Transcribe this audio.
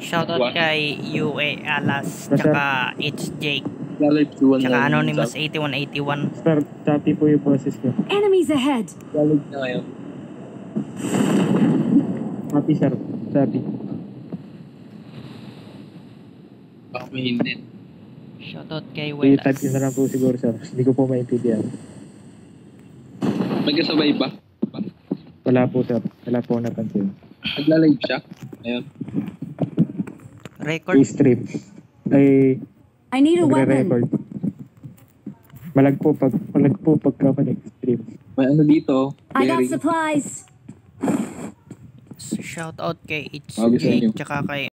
Shoutout kay UA Alas, tsaka It's Jake, Lalip si Juan tsaka na. Anonymous 8181. Sir, copy po yung process ko. Enemies ahead! Lalip na ngayon. Copy, sir. Copy. Baka mahinit. Shoutout kay I-type Welas. nyo na lang po siguro, sir. Hindi ko po maintindihan. May kasabay ba? Wala po, sir. Wala po napansin. Nagla-live siya? Ayun. Record. I-stream. Ay, I need a weapon! magre-record. Malag po pagka nag-stream. May ano dito? I got Bearing. supplies! Shoutout kay It's Sabi sa Jake, inyo. tsaka kay